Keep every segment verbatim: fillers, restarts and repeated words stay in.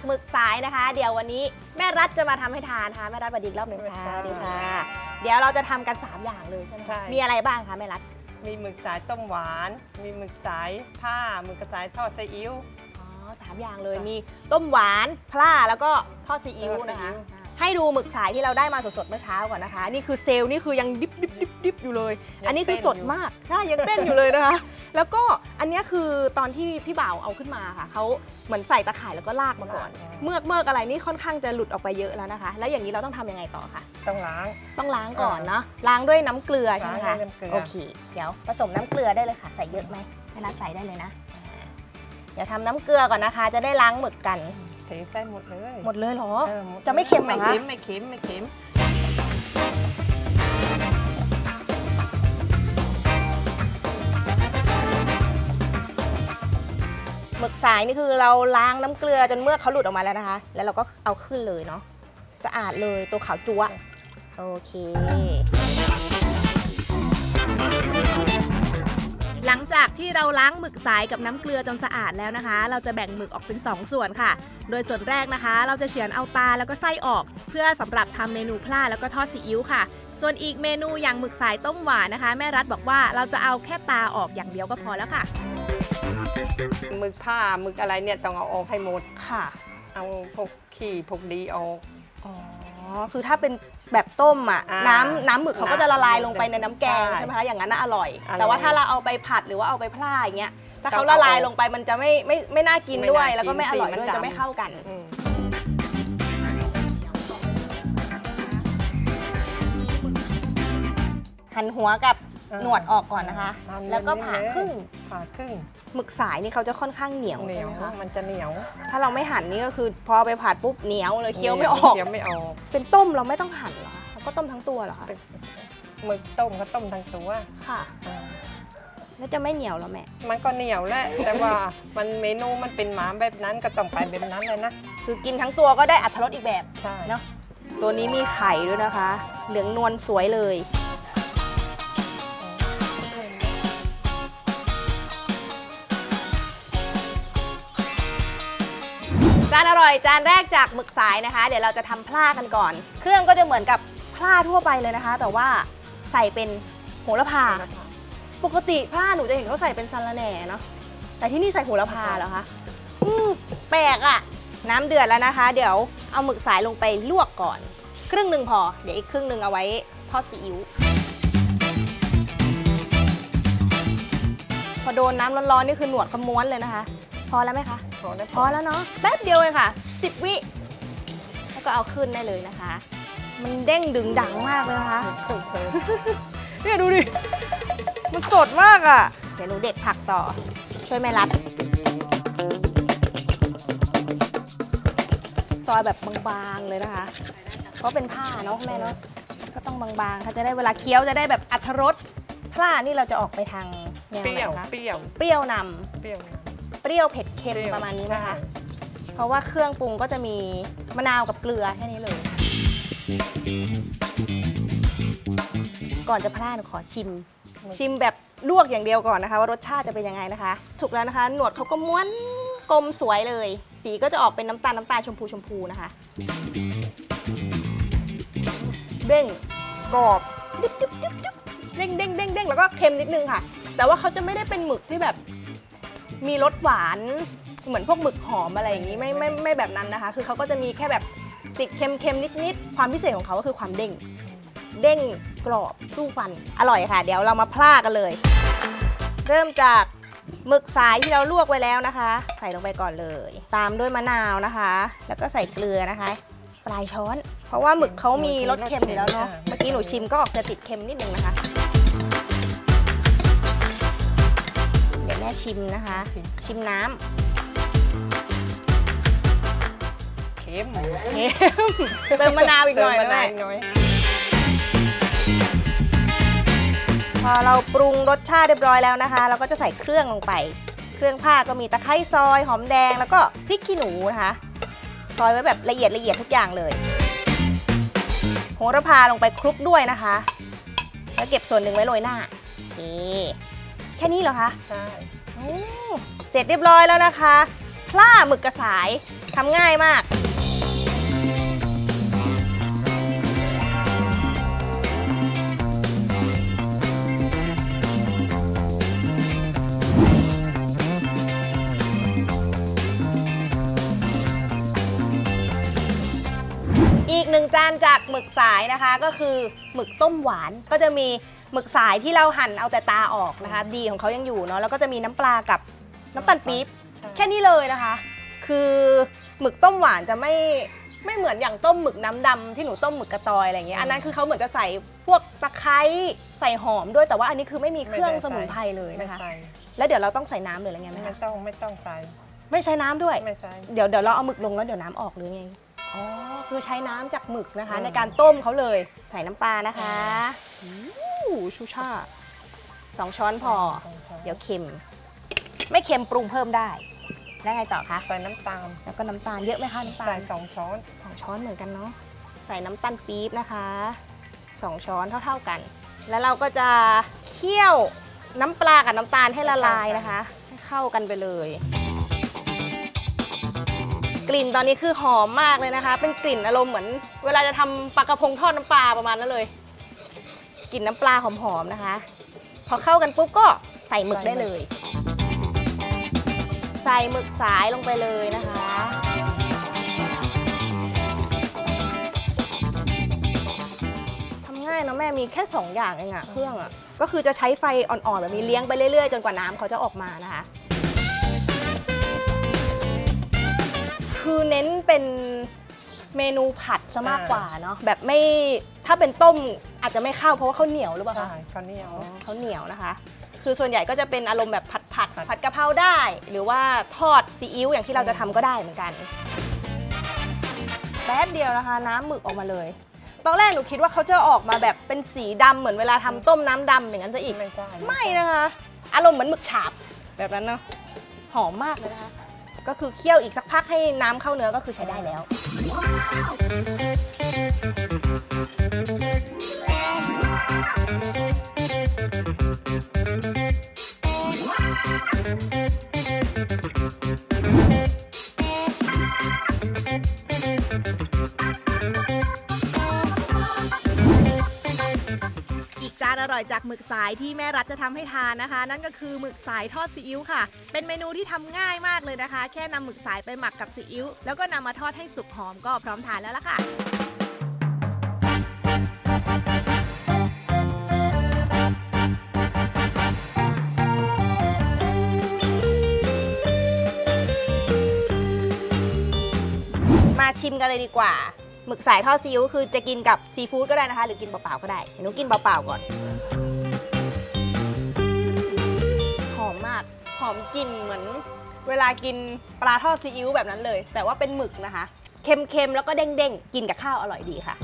หมึกสายนะคะเดี๋ยววันนี้แม่รัฐจะมาทำให้ทานค่ะแม่รัฐสวัสดีอีกรอบหนึ่งค่ะสวัสดีค่ะเดี๋ยวเราจะทำกันสามอย่างเลยใช่ไหมมีอะไรบ้างคะแม่รัฐมีหมึกสายต้มหวานมีหมึกสายผ้าหมึกสายทอดซีอิ๊วอ๋อสามอย่างเลยมีต้มหวานพร่าแล้วก็ทอดซีอิ๊วนะคะให้ดูหมึกสายที่เราได้มาสดๆเมื่อเช้าก่อนนะคะนี่คือเซลล์นี่คือยังดิบดิบดิบดิบอยู่เลยอันนี้คือสดมากใช่ยังเต้นอยู่เลยนะคะแล้วก็อันนี้คือตอนที่พี่บ่าวเอาขึ้นมาค่ะเขาเหมือนใส่ตะข่ายแล้วก็ลากมาก่อนเมือกเมือกอะไรนี่ค่อนข้างจะหลุดออกไปเยอะแล้วนะคะแล้วอย่างนี้เราต้องทำยังไงต่อคะต้องล้างต้องล้างก่อนเนาะล้างด้วยน้ำเกลือใช่ไหมคะโอเคเดี๋ยวผสมน้ำเกลือได้เลยค่ะใส่เยอะไหมให้นัดใส่ได้เลยนะเดี๋ยวทำน้ำเกลือก่อนนะคะจะได้ล้างหมึกกันเทใส่หมดเลยหมดเลยเหรอจะไม่เค็มเหรอคะไม่เค็มไม่เค็มไม่เค็มหมึกสายนี่คือเราล้างน้ำเกลือจนเมือกเขาหลุดออกมาแล้วนะคะแล้วเราก็เอาขึ้นเลยเนาะสะอาดเลยตัวขาวจั๊วโอเคหลังจากที่เราล้างหมึกสายกับน้ำเกลือจนสะอาดแล้วนะคะเราจะแบ่งหมึกออกเป็นสองส่วนค่ะโดยส่วนแรกนะคะเราจะเฉือนเอาตาแล้วก็ไส้ออกเพื่อสำหรับทำเมนูพล่าแล้วก็ทอดซีอิ๊วค่ะส่วนอีกเมนูอย่างหมึกสายต้มหวานนะคะแม่รัฐบอกว่าเราจะเอาแค่ตาออกอย่างเดียวก็พอแล้วค่ะหมึกผ้าหมึกอะไรเนี่ยต้องเอาออกให้หมดค่ะเอาพวกขี้พวกดีออกอ๋อคือถ้าเป็นแบบต้มอ่ะน้ำน้ำหมึกเขาก็จะละลายลงไปในน้ำแกงใช่ไหมคะอย่างนั้นน่ะอร่อยแต่ว่าถ้าเราเอาไปผัดหรือว่าเอาไปพร่าอย่างเงี้ยถ้าเขาละลายลงไปมันจะไม่ไม่ไม่น่ากินด้วยแล้วก็ไม่อร่อยด้วยจะไม่เข้ากันหั่นหัวกับหนวดออกก่อนนะคะแล้วก็ผ่าครึ่งผ่าครึ่งหมึกสายนี่เขาจะค่อนข้างเหนียวเหนียวมันจะเหนียวถ้าเราไม่หั่นนี่ก็คือพอไปผัดปุ๊บเหนียวเลยเคี้ยวไม่ออกเคี้ยวไม่ออกเป็นต้มเราไม่ต้องหั่นเหรอเราก็ต้มทั้งตัวเหรอคะหมึกต้มก็ต้มทั้งตัวค่ะแล้วจะไม่เหนียวหรอแม่มันก็เหนียวแหละแต่ว่ามันเมนูมันเป็นหมาแบบนั้นก็ต้องไปแบบนั้นเลยนะคือกินทั้งตัวก็ได้อรรถรสอีกแบบเนาะตัวนี้มีไข่ด้วยนะคะเหลืองนวลสวยเลยจานอร่อยจานแรกจากหมึกสายนะคะเดี๋ยวเราจะทำพล่ากันก่อนเครื่องก็จะเหมือนกับพล่าทั่วไปเลยนะคะแต่ว่าใส่เป็นโหระพาปกติพล่าหนูจะเห็นเขาใส่เป็นสะระแหน่เนาะแต่ที่นี่ใส่โหระพาเหรอคะอืมแปลกอะน้ำเดือดแล้วนะคะเดี๋ยวเอาหมึกสายลงไปลวกก่อนครึ่งหนึ่งพอเดี๋ยวอีกครึ่งหนึ่งเอาไว้ทอดซีอิ๊วพอโดนน้ำร้อนๆนี่คือหนวดขม้วนเลยนะคะพอแล้วไหมคะพอแล้วพอแล้วเนาะแป๊บเดียวเลยค่ะสิบวิแล้วก็เอาขึ้นได้เลยนะคะมันเด้งดึงดังมากเลยนะคะเนี่ยดูดิมันสดมากอ่ะเดี๋ยวหนูเด็ดผักต่อช่วยแม่รัดซอยแบบบางๆเลยนะคะเพราะเป็นผ้าเนาะแม่เนาะก็ต้องบางๆค่ะจะได้เวลาเคี้ยวจะได้แบบอรรถรสผ้านี่เราจะออกไปทางแนวไหนคะเปรี้ยวเปรี้ยวนำเปรี้ยวเปรี้ยวเผ็ดเค็มประมาณนี้นะคะเพราะว่าเครื่องปรุงก็จะมีมะนาวกับเกลือแค่นี้เลยก่อนจะพลาดขอชิมชิมแบบลวกอย่างเดียวก่อนนะคะว่ารสชาติจะเป็นยังไงนะคะสุกแล้วนะคะหนวดเขาก็ม้วนกลมสวยเลยสีก็จะออกเป็นน้ำตาลน้ำตาลชมพูชมพูนะคะเด้งกรอบดิบดิบดิบดิบเด้งเด้งเด้งเด้งแล้วก็เค็มนิดนึงค่ะแต่ว่าเขาจะไม่ได้เป็นหมึกที่แบบมีรสหวานเหมือนพวกหมึกหอมอะไรอย่างนี้ไม่ไม่ไม่แบบนั้นนะคะคือเขาก็จะมีแค่แบบติดเค็มๆนิดๆความพิเศษของเขาก็คือความเด้งเด้งกรอบสู้ฟันอร่อยค่ะเดี๋ยวเรามาพล่ากันเลยเริ่มจากหมึกสายที่เราลวกไว้แล้วนะคะใส่ลงไปก่อนเลยตามด้วยมะนาวนะคะแล้วก็ใส่เกลือนะคะปลายช้อนเพราะว่าหมึกเขามีรสเค็มอยู่แล้วเนาะเมื่อกี้หนูชิมก็ออกจะติดเค็มนิดนึงนะคะเดี๋ยวแม่ชิมนะคะชิมน้ำเค็มเค็มเติมมะนาวอีกหน่อยด้วยพอเราปรุงรสชาติเรียบร้อยแล้วนะคะเราก็จะใส่เครื่องลงไปเครื่องผ้าก็มีตะไคร้ซอยหอมแดงแล้วก็พริกขี้หนูนะคะซอยไว้แบบละเอียดละเอียดทุกอย่างเลยโหระพาลงไปคลุกด้วยนะคะแล้วเก็บส่วนหนึ่งไว้โรยหน้าโอเคแค่นี้เหรอคะใช่เสร็จเรียบร้อยแล้วนะคะพล่าหมึกกระสายทำง่ายมากอีกหนึ่งจานจากหมึกสายนะคะก็คือหมึกต้มหวานก็จะมีหมึกสายที่เราหั่นเอาแต่ตาออกนะคะดีของเขายังอยู่เนาะแล้วก็จะมีน้ำปลากับน้ำตาลปี๊บแค่นี้เลยนะคะคือหมึกต้มหวานจะไม่ไม่เหมือนอย่างต้มหมึกน้ำดำที่หนูต้มหมึกกระตอยอะไรอย่างเงี้ยอันนั้นคือเขาเหมือนจะใส่พวกตะไคร้ใส่หอมด้วยแต่ว่าอันนี้คือไม่มีเครื่องสมุนไพรเลยนะคะแล้วเดี๋ยวเราต้องใส่น้ำหรืออะไรเงี้ยไหมคะไม่ต้องไม่ต้องใส่ไม่ใช้น้ำด้วยไม่ใช่เดี๋ยวเดี๋ยวเราเอาหมึกลงแล้วเดี๋ยวน้ำออกหรือไงอ๋อคือใช้น้ำจากหมึกนะคะในการต้มเขาเลยใส่น้ำปลานะคะชูชาสองช้อนพอเดี๋ยวเค็มไม่เค็มปรุงเพิ่มได้แล้วไงต่อคะใส่น้ำตาลแล้วก็น้ำตาลเยอะไหมคะน้ำตาลใส่สองช้อนสองช้อนเหมือนกันเนาะใส่น้ำตาลปี๊บนะคะสองช้อนเท่าๆกันแล้วเราก็จะเคี่ยวน้ำปลากับน้ำตาลให้ละลายนะคะให้เข้ากันไปเลยกลิ่นตอนนี้คือหอมมากเลยนะคะเป็นกลิ่นอารมณ์เหมือนเวลาจะทำปลากระพงทอดน้ำปลาประมาณนั้นเลยกลิ่นน้ำปลาหอมๆนะคะพอเข้ากันปุ๊บก็ใส่หมึกได้เลยใส่หมึกสายลงไปเลยนะคะทำง่ายนะแม่มีแค่สองอย่างเองอะเครื่องอะก็คือจะใช้ไฟอ่อนๆแบบนี้เลี้ยงไปเรื่อยๆจนกว่าน้ำเขาจะออกมานะคะคือเน้นเป็นเมนูผัดซะมากกว่าเนาะแบบไม่ถ้าเป็นต้มอาจจะไม่เข้าเพราะว่าเขาเหนียวหรือเปล่าคะใช่เขาเหนียวเขาเหนียวนะคะคือส่วนใหญ่ก็จะเป็นอารมณ์แบบผัดผัดผัดกะเพราได้หรือว่าทอดซีอิ๊วอย่างที่เราจะทำก็ได้เหมือนกันแป๊บเดียวนะคะน้ำหมึกออกมาเลยตอนแรกหนูคิดว่าเขาจะออกมาแบบเป็นสีดำเหมือนเวลาทำต้มน้ำดำอย่างนั้นจะอีกไม่นะคะอารมณ์เหมือนหมึกฉาบแบบนั้นเนาะหอมมากเลยนะคะก็คือเคี่ยวอีกสักพักให้น้ำเข้าเนื้อก็คือใช้ได้แล้วจานอร่อยจากหมึกสายที่แม่รัฐจะทำให้ทานนะคะนั่นก็คือหมึกสายทอดซีอิ๊วค่ะเป็นเมนูที่ทำง่ายมากเลยนะคะแค่นำหมึกสายไปหมักกับซีอิ๊วแล้วก็นำมาทอดให้สุกหอมก็พร้อมทานแล้วล่ะค่ะมาชิมกันเลยดีกว่าหมึกสายทอดซีอิ๊วคือจะกินกับซีฟู้ดก็ได้นะคะหรือกินเปล่าๆก็ได้หนูกินเปล่าๆก่อนหอมมากหอมกลิ่นเหมือนเวลากินปลาทอดซีอิ๊วแบบนั้นเลยแต่ว่าเป็นหมึกนะคะเค็มๆแล้วก็เด้งๆกินกับข้าวอร่อยดีค่ะ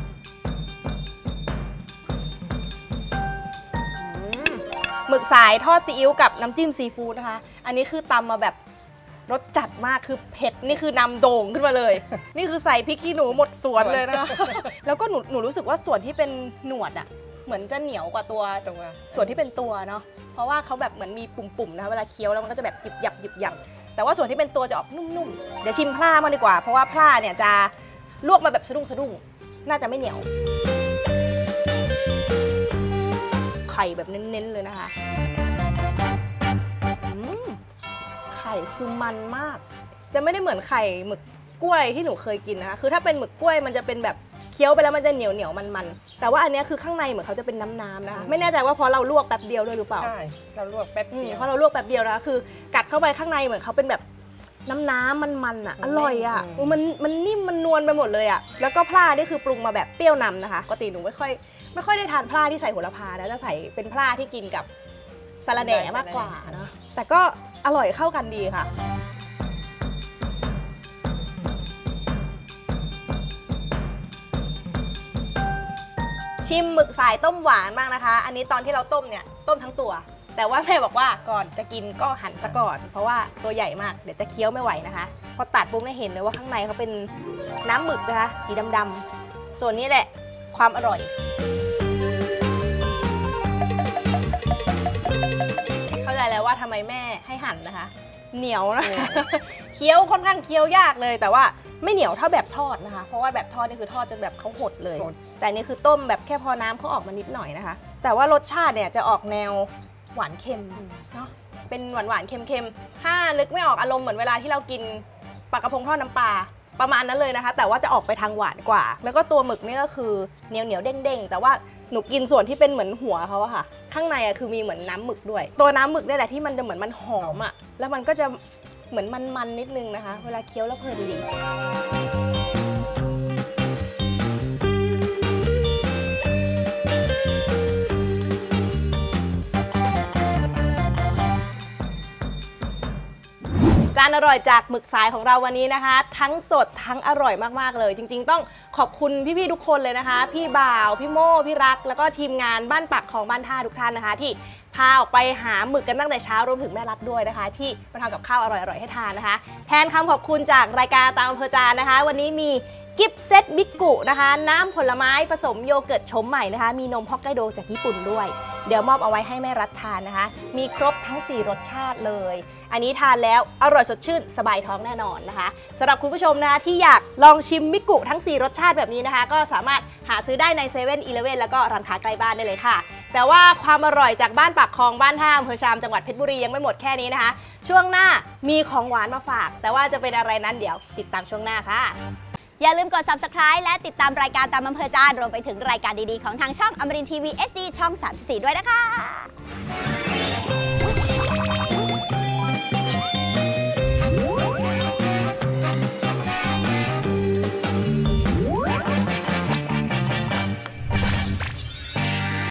หมึกสายทอดซีอิ๊วกับน้ำจิ้มซีฟู้ดนะคะอันนี้คือตำมาแบบรสจัดมากคือเผ็ดนี่คือนำโด่งขึ้นมาเลยนี่คือใส่พริกขี้หนูหมดสวนเลยนะแล้วก็หนูหนูรู้สึกว่าส่วนที่เป็นหนวดอ่ะเหมือนจะเหนียวกว่าตัวตัวส่วนที่เป็นตัวเนาะเพราะว่าเขาแบบเหมือนมีปุ่มๆนะเวลาเคี้ยวแล้วมันก็จะแบบหยิบหยับหยิบหยับแต่ว่าส่วนที่เป็นตัวจะออกนุ่มๆเดี๋ยวชิมพล่ามาดีกว่าเพราะว่าพล่าเนี่ยจะลวกมาแบบสะดุ้งสะดุ้งน่าจะไม่เหนียวไข่แบบเน้นๆเลยนะคะไข่คือมันมากจะไม่ได้เหมือนไข่หมึกกล้วยที่หนูเคยกินนะคะคือถ้าเป็นหมึกกล้วยมันจะเป็นแบบเคี้ยวไปแล้วมันจะเหนียวเหนียวมันมันแต่ว่าอันนี้คือข้างในเหมือนเขาจะเป็นน้ำๆนะคะไม่แน่ใจว่าเพราะเราลวกแป๊บเดียวด้วยหรือเปล่าใช่เราลวกแป๊บเดียวเพราะเราลวกแป๊บเดียวนะคือกัดเข้าไปข้างในเหมือนเขาเป็นแบบน้ำน้ำมันมันอ่ะอร่อยอ่ะมันมันนิ่มมันนวลไปหมดเลยอ่ะแล้วก็พล่านี่คือปรุงมาแบบเปรี้ยวนำนะคะปกติหนูไม่ค่อยไม่ค่อยได้ทานพล่าที่ใส่โหระพานะจะใส่เป็นพล่าที่กินกับสลัดแหน่มากกว่านะแต่ก็อร่อยเข้ากันดีค่ะชิมหมึกสายต้มหวานบ้างนะคะอันนี้ตอนที่เราต้มเนี่ยต้มทั้งตัวแต่ว่าแม่บอกว่าก่อนจะกินก็หั่นซะก่อนเพราะว่าตัวใหญ่มากเดี๋ยวจะเคี้ยวไม่ไหวนะคะพอตัดปุ๊บได้เห็นเลยว่าข้างในเขาเป็นน้ำหมึกนะคะสีดำๆส่วนนี้แหละความอร่อยเข้าใจแล้วว่าทำไมแม่ให้หั่นนะคะเหนียวนะเคี้ยวค่อนข้างเคี้ยวยากเลยแต่ว่าไม่เหนียวเท่าแบบทอดนะคะเพราะว่าแบบทอดนี่คือทอดจนแบบเขาหดเลยแต่นี่คือต้มแบบแค่พอน้ำเขาออกมานิดหน่อยนะคะแต่ว่ารสชาติเนี่ยจะออกแนวหวานเค็มเนาะเป็นหวานหวานเค็มๆถ้านึกไม่ออกอารมณ์เหมือนเวลาที่เรากินปลากระพงทอดน้ำปลาประมาณนั้นเลยนะคะแต่ว่าจะออกไปทางหวานกว่าแล้วก็ตัวหมึกนี่ก็คือเหนียวเหนียวเด้งๆแต่ว่าหนูกินส่วนที่เป็นเหมือนหัวเขาอะค่ะข้างในอะคือมีเหมือนน้ำหมึกด้วยตัวน้ำหมึกนี่แหละที่มันจะเหมือนมันหอมอะแล้วมันก็จะเหมือนมันๆนิดนึงนะคะเวลาเคี้ยวแล้วเพลินดีจานอร่อยจากหมึกสายของเราวันนี้นะคะทั้งสดทั้งอร่อยมากๆเลยจริงๆต้องขอบคุณพี่ๆทุกคนเลยนะคะพี่บ่าวพี่โม่พี่รักแล้วก็ทีมงานบ้านปักของบ้านท่าทุกท่านนะคะที่พาออกไปหาหมึกกันตั้งแต่เช้ารวมถึงแม่รัฐด้วยนะคะที่มาทำกับข้าวอร่อยๆให้ทานนะคะแทนคำขอบคุณจากรายการตามอำเภอจานนะคะวันนี้มีกิฟต์เซตบิกกุนะคะน้ำผลไม้ผสมโยเกิร์ตชมใหม่นะคะมีนมฮอกไกโดจากญี่ปุ่นด้วยเดี๋ยวมอบเอาไว้ให้แม่รัฐทานนะคะมีครบทั้งสี่รสชาติเลยอันนี้ทานแล้วอร่อยสดชื่นสบายท้องแน่นอนนะคะสำหรับคุณผู้ชมนะคะที่อยากลองชิมมิกุทั้งสี่รสชาติแบบนี้นะคะก็สามารถหาซื้อได้ในเซเว่นอีเลฟเว่นแล้วก็ร้านค้าใกล้บ้านได้เลยค่ะแต่ว่าความอร่อยจากบ้านปากคลองบ้านท่าอำเภอชามจังหวัดเพชรบุรียังไม่หมดแค่นี้นะคะช่วงหน้ามีของหวานมาฝากแต่ว่าจะเป็นอะไรนั้นเดี๋ยวติดตามช่วงหน้าค่ะอย่าลืมกด ซับสไครบ์ และติดตามรายการตามอำเภอจานรวมไปถึงรายการดีๆของทางช่องอมรินทร์ทีวี เอช ดี ช่อง สามสิบสี่ ด้วยนะคะ